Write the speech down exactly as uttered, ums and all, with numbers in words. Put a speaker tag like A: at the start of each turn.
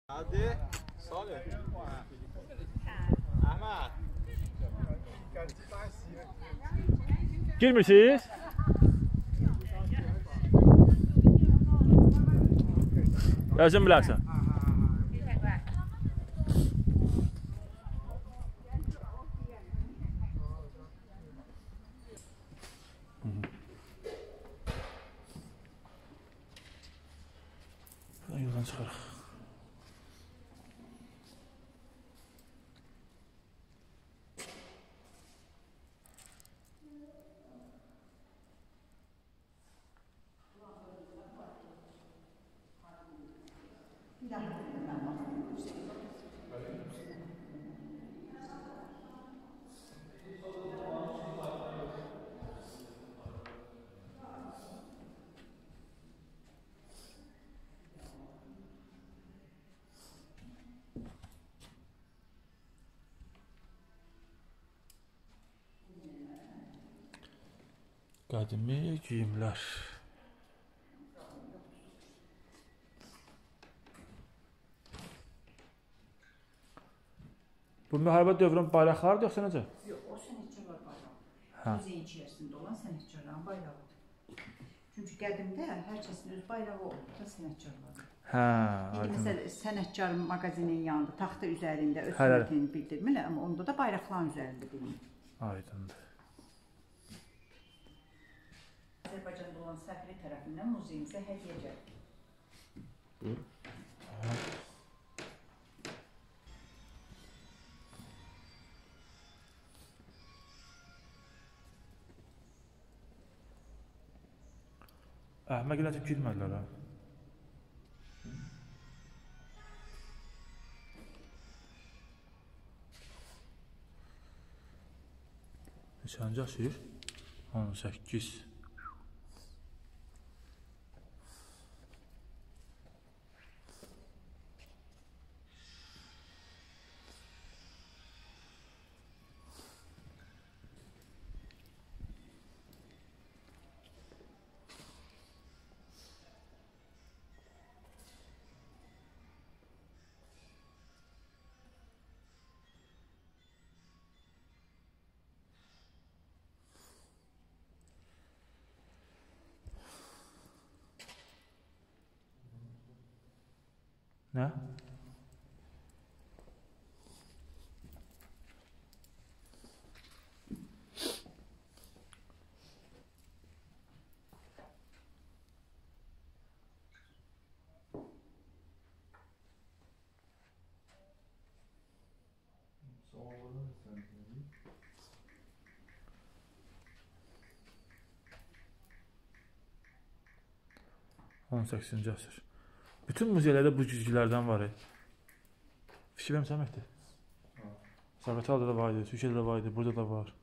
A: Hadi. Salih. Ahmet.
B: Girmirsiniz? Özün bilərsən. Buradan yoldan çıxarıq. Qədimi geyimlər. Bu müharibə dövrün bayraqlarıdır yoxsa necə?
C: Yox, o sənətçilər bayrağı.
B: Hə.
C: Müzeyin içərisində olan sənətçilərin bayrağıdır. Çünki qədimdə hər kəsin öz bayrağı oldu da sənətçilərdir.
B: Hə,
C: İndi məsələn, sənətkar mağazinin yanında, taxta üzərində öz
B: Hələ.
C: sənətini bildirmirlər, amma onda da bayraqların üzərində bilinir.
B: Aydındır.
C: Azərbaycanda olan səfiri tərəfindən muzeyimizə hədiyyə gəldi.
B: Əhmək ilə girmədilər ha. Neçənci əsr? on səkkiz. Nə? on səkkizinci əsr. Bütün muzeylərdə bu güzgülərdən var. Fikir vermişsən Məhdi? Zaqatalda da var idi, Türkiyədə də var idi, burada da var.